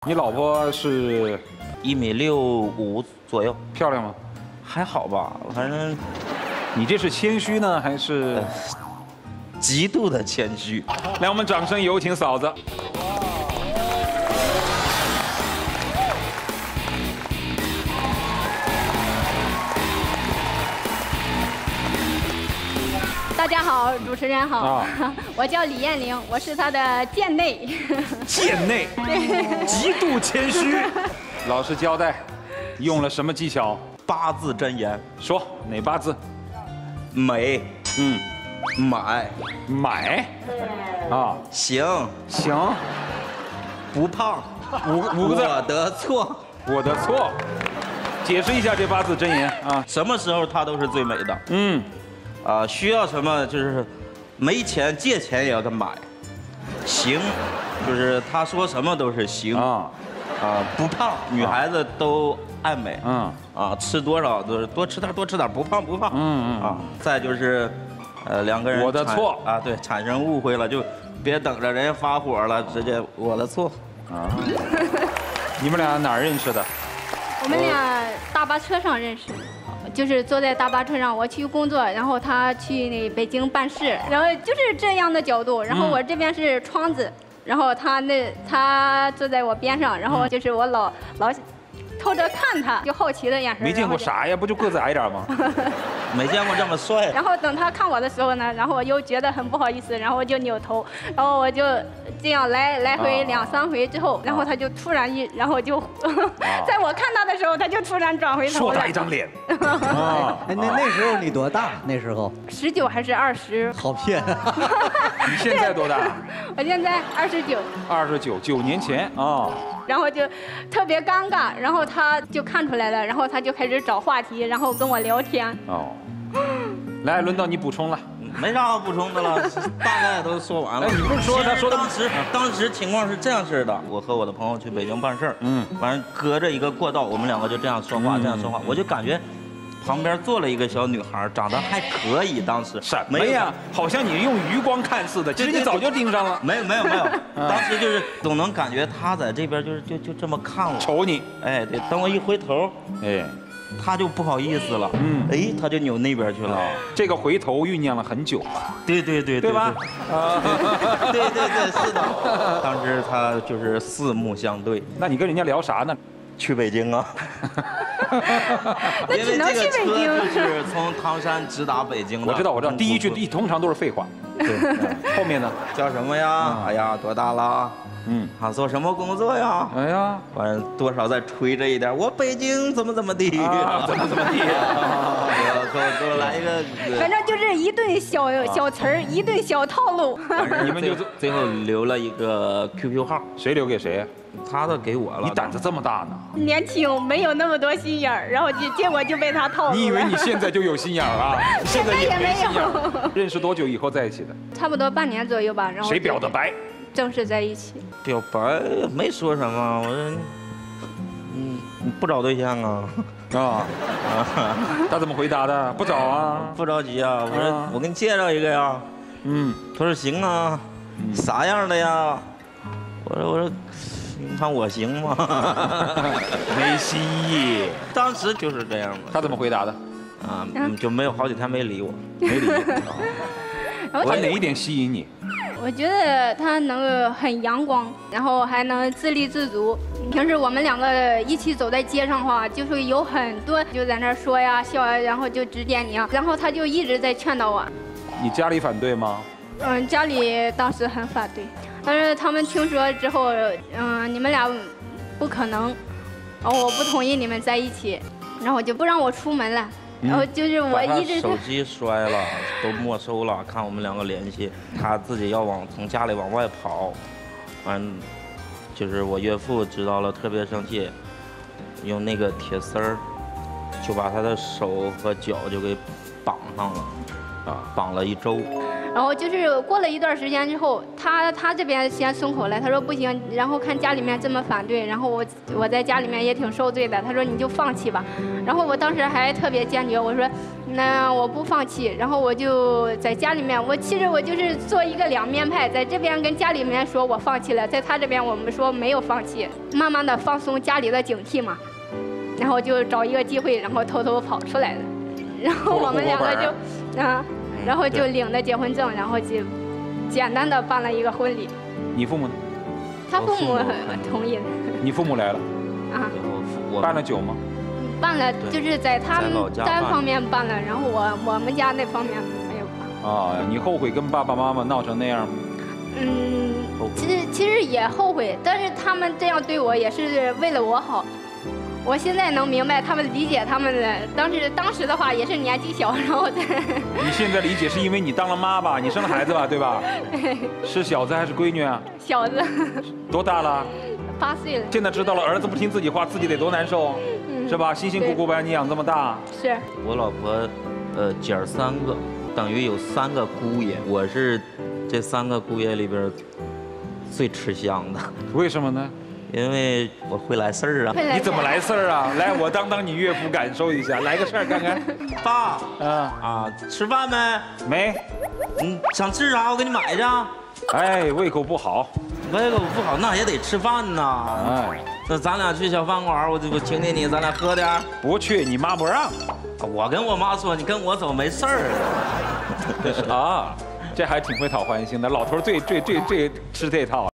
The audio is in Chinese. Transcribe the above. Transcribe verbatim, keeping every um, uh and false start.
你老婆是一米六五左右， 漂亮吗？ 还好吧，反正你这是谦虚呢，还是极度的谦虚？ 来，我们掌声有请嫂子。 大家好，主持人好， 啊我叫李艳玲，我是她的贱内。 贱内，极度谦虚。老实交代，用了什么技巧？ 八字真言， 说哪八字？ 美， 嗯， 买， 买。啊， 行， 行， 不胖， 五五个字。 我的错， 我的错。解释一下这八字真言啊。 什么时候她都是最美的。 嗯。 啊，需要什么就是没钱借钱也要他买，行，就是他说什么都是行啊，啊不胖，女孩子都爱美，嗯啊吃多少都是多吃点多吃点，不胖不胖，嗯嗯啊，再就是呃两个人我的错啊，对，产生误会了就别等着人家发火了，直接我的错啊。你们俩哪儿认识的？ 我们俩大巴车上认识。就是坐在大巴车上，我去工作，然后他去那北京办事，然后就是这样的角度，然后我这边是窗子，然后他那他坐在我边上，然后就是我老老偷着看他，就好奇的眼神。 没见过啥呀，不就个子矮点吗？ 没见过这么帅。 然后等他看我的时候呢，然后我又觉得很不好意思，然后我就扭头，然后我就这样来来回两三回之后，然后他就突然一，然后就在我看他的时候，他就突然转回头硕大一张脸。 啊，那那那时候你多大？那时候十九还是二十？ 好骗。 你现在多大？ 我现在二十九。 二十九，九年前啊。 然后就特别尴尬，然后他就看出来了，然后他就开始找话题，然后跟我聊天。哦， 来，轮到你补充了。 没啥好补充的了，大概都说完了。 哎，你不是说他说的当时当时情况是这样式的，我和我的朋友去北京办事儿，嗯，反正隔着一个过道，我们两个就这样说话，这样说话，我就感觉旁边坐了一个小女孩，长得还可以。当时什么呀？好像你用余光看似的，其实你早就盯上了。 没有没有没有，当时就是总能感觉她在这边就是就就这么看我， 瞅你。 哎，对，等我一回头，哎。他就不好意思了，嗯，哎，他就扭那边去了。 这个回头酝酿了很久吧？ 对对对， 对吧？ 啊，对对对，是的。当时他就是四目相对。 那你跟人家聊啥呢？ 去北京啊。 那只能去北京。 就是从唐山直达北京的。 我知道，我知道，第一句一通常都是废话。对，后面呢？ 叫什么呀？哎呀，多大了？嗯，他做什么工作呀？哎呀，反正多少再吹着一点，我北京怎么怎么地，怎么怎么地， 给我给我来一个， 反正就是一顿小小词儿，一顿小套路。 你们就最后留了一个 Q Q 号， 谁留给谁？ 他的给我了。 你胆子这么大呢？ 年轻，没有那么多心眼儿，然后就结果就被他套路了。 你以为你现在就有心眼儿啊？ 现在也没有。 认识多久以后在一起的？ 差不多半年左右吧，然后。 谁表的白？ 正式在一起。 表白没说什么，我说，嗯，你不找对象啊？ 啊，他怎么回答的？不找啊， 不着急啊。我说我给你介绍一个呀。嗯，他说行啊，啥样的呀？我说我说，你看我行吗？ 没新意。 当时就是这样的。 他怎么回答的？ 啊，就没有好几天没理我， 没理我。他哪一点吸引你？ 我觉得他能很阳光，然后还能自立自足。平时我们两个一起走在街上的话，就会有很多就在那说呀笑呀，然后就指点你啊，然后他就一直在劝导我。 你家里反对吗？ 嗯，家里当时很反对，但是他们听说之后，嗯，你们俩不可能，然后我不同意你们在一起，然后就不让我出门了。然后就是我一直手机摔了，都没收了，看我们两个联系，他自己要往从家里往外跑，完，就是我岳父知道了特别生气，用那个铁丝儿就把他的手和脚就给绑上了，啊，绑了一周。 然后就是过了一段时间之后，他他这边先松口了，他说不行，然后看家里面这么反对，然后我我在家里面也挺受罪的，他说你就放弃吧。然后我当时还特别坚决，我说那我不放弃，然后我就在家里面，我其实我就是做一个两面派，在这边跟家里面说我放弃了，在他这边我们说没有放弃，慢慢的放松家里的警惕嘛，然后就找一个机会，然后偷偷跑出来的，然后我们两个就啊。然后就领了结婚证，然后就简单的办了一个婚礼。 你父母呢？ 他父母同意的。 你父母来了？ 啊。 办了酒吗？ 办了，就是在他们单方面办了，然后我我们家那方面没有办。 啊，你后悔跟爸爸妈妈闹成那样吗？ 嗯，其实其实也后悔，但是他们这样对我也是为了我好。我现在能明白他们理解他们的，当时当时的话也是年纪小，然后再。 你现在理解是因为你当了妈吧？你生了孩子吧，对吧？ 对。 是小子还是闺女啊？ 小子。 多大了？ 八岁了。 现在知道了，儿子不听自己话，自己得多难受，嗯、是吧？辛辛苦苦把你养这么大。 是。 我老婆，呃，姐儿三个，等于有三个姑爷，我是这三个姑爷里边最吃香的。 为什么呢？ 因为我会来事儿啊！ 你怎么来事儿啊？来，我当当你岳父，感受一下，来个事儿看看。 爸， 嗯啊，吃饭没？ 没。 嗯，想吃啥？我给你买去。 哎，胃口不好。 胃口不好，那也得吃饭呐。哎，那咱俩去小饭馆，我我请请你，咱俩喝点。 不去，你妈不让。 我跟我妈说，你跟我走没事儿。 啊，这还挺会讨欢心的，老头最最最最吃这套。